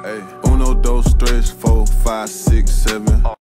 Hey, 1, 2, 3, 4, 5, 6, 7.